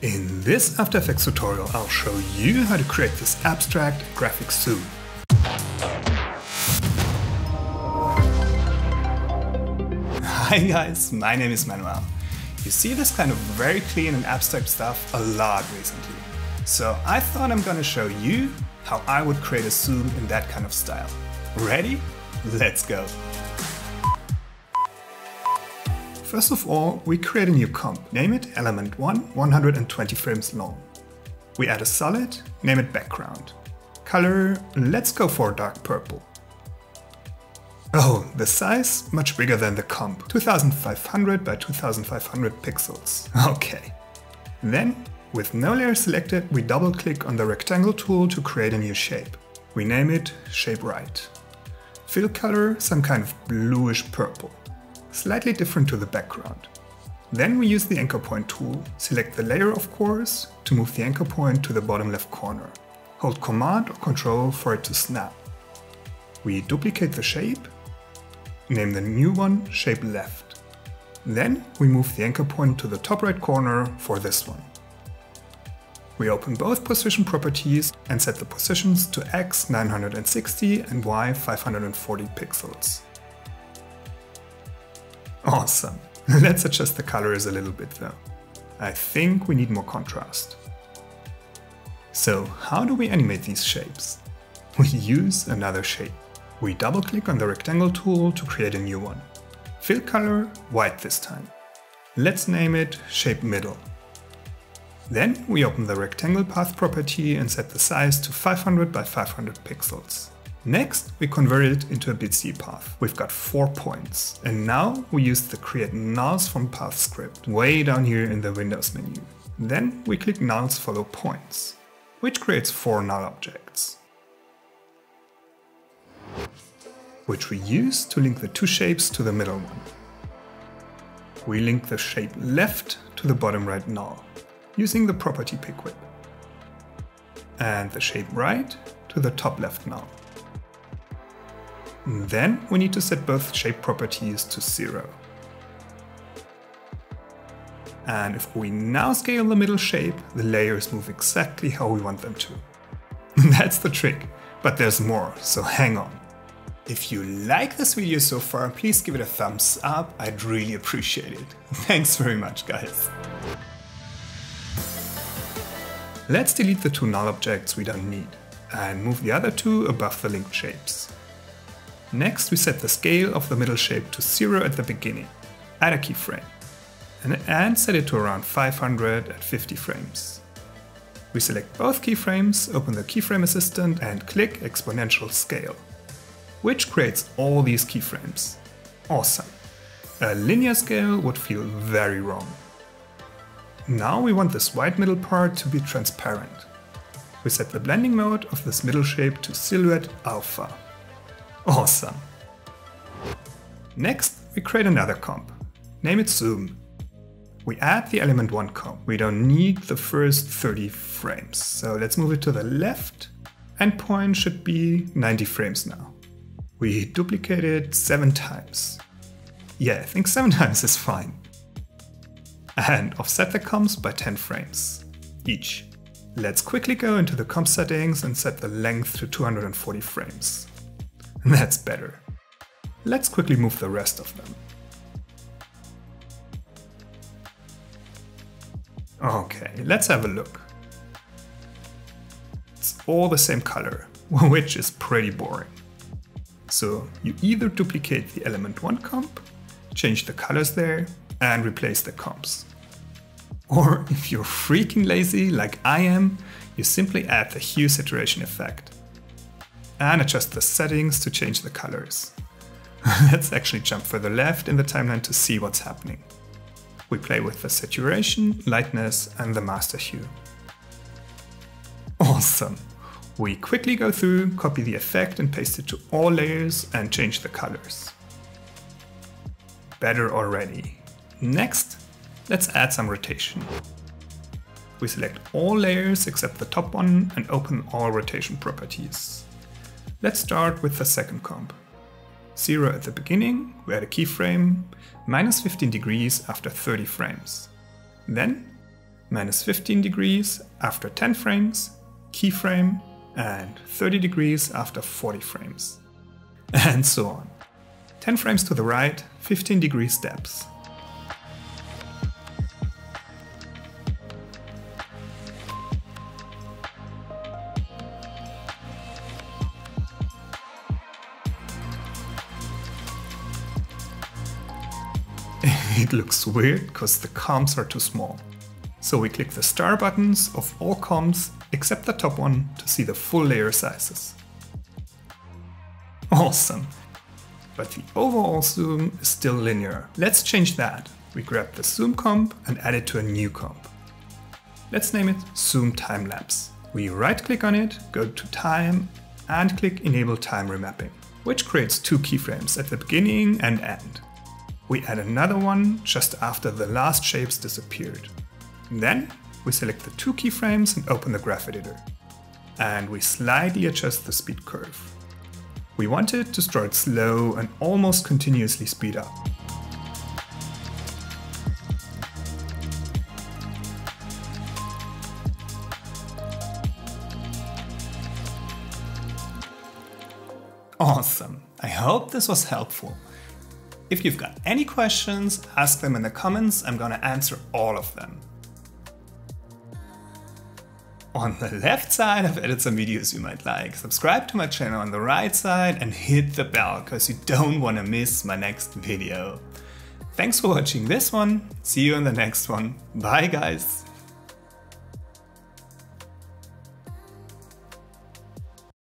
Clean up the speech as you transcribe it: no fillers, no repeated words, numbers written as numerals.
In this After Effects tutorial, I'll show you how to create this abstract graphic zoom. Hi guys, my name is Manuel. You see this kind of very clean and abstract stuff a lot recently. So I thought I'm gonna show you how I would create a zoom in that kind of style. Ready? Let's go! First of all, we create a new comp, name it element 1, 120 frames long. We add a solid, name it background. Color, let's go for dark purple. Oh, the size, much bigger than the comp, 2500 by 2500 pixels. Okay. Then, with no layer selected, we double click on the rectangle tool to create a new shape. We name it Shape Right. Fill color, some kind of bluish purple. Slightly different to the background. Then we use the anchor point tool, select the layer of course, to move the anchor point to the bottom left corner. Hold Command or Control for it to snap. We duplicate the shape, name the new one Shape Left. Then we move the anchor point to the top right corner for this one. We open both position properties and set the positions to X 960 and Y 540 pixels. Awesome! Let's adjust the colors a little bit though. I think we need more contrast. So how do we animate these shapes? We use another shape. We double click on the rectangle tool to create a new one. Fill color white this time. Let's name it Shape Middle. Then we open the rectangle path property and set the size to 500 by 500 pixels. Next, we convert it into a bitz path. We've got 4 points. And now we use the Create Nulls from Path script, way down here in the Windows menu. Then we click Nulls follow points, which creates 4 null objects, which we use to link the 2 shapes to the middle one. We link the shape left to the bottom right null, using the property pick whip, and the shape right to the top left null. Then we need to set both shape properties to 0. And if we now scale the middle shape, the layers move exactly how we want them to. That's the trick, but there's more, so hang on. If you like this video so far, please give it a thumbs up, I'd really appreciate it. Thanks very much guys. Let's delete the 2 null objects we don't need, and move the other 2 above the linked shapes. Next we set the scale of the middle shape to 0 at the beginning, add a keyframe, and set it to around 550 frames. We select both keyframes, open the keyframe assistant and click exponential scale, which creates all these keyframes. Awesome! A linear scale would feel very wrong. Now we want this white middle part to be transparent. We set the blending mode of this middle shape to Silhouette Alpha. Awesome! Next, we create another comp. Name it Zoom. We add the element 1 comp. We don't need the first 30 frames, so let's move it to the left. Endpoint should be 90 frames now. We duplicate it 7 times. Yeah, I think 7 times is fine. And offset the comps by 10 frames each. Let's quickly go into the comp settings and set the length to 240 frames. That's better. Let's quickly move the rest of them. Okay, let's have a look. It's all the same color, which is pretty boring. So you either duplicate the element 1 comp, change the colors there, and replace the comps. Or if you're freaking lazy like I am, you simply add the hue saturation effect and adjust the settings to change the colors. Let's actually jump further left in the timeline to see what's happening. We play with the saturation, lightness and the master hue. Awesome! We quickly go through, copy the effect and paste it to all layers and change the colors. Better already. Next, let's add some rotation. We select all layers except the top one and open all rotation properties. Let's start with the second comp. 0 at the beginning, we add a keyframe, -15 degrees after 30 frames. Then minus 15 degrees after 10 frames, keyframe, and 30 degrees after 40 frames. And so on. 10 frames to the right, 15 degree steps. It looks weird because the comps are too small. So we click the star buttons of all comps except the top one to see the full layer sizes. Awesome! But the overall zoom is still linear. Let's change that. We grab the zoom comp and add it to a new comp. Let's name it Zoom Timelapse. We right click on it, go to Time and click Enable Time Remapping, which creates two keyframes at the beginning and end. We add another one just after the last shapes disappeared. Then we select the two keyframes and open the graph editor. And we slightly adjust the speed curve. We want it to start slow and almost continuously speed up. Awesome! I hope this was helpful. If you've got any questions, ask them in the comments, I'm gonna answer all of them. On the left side, I've added some videos you might like. Subscribe to my channel on the right side and hit the bell, because you don't want to miss my next video. Thanks for watching this one, see you in the next one, bye guys!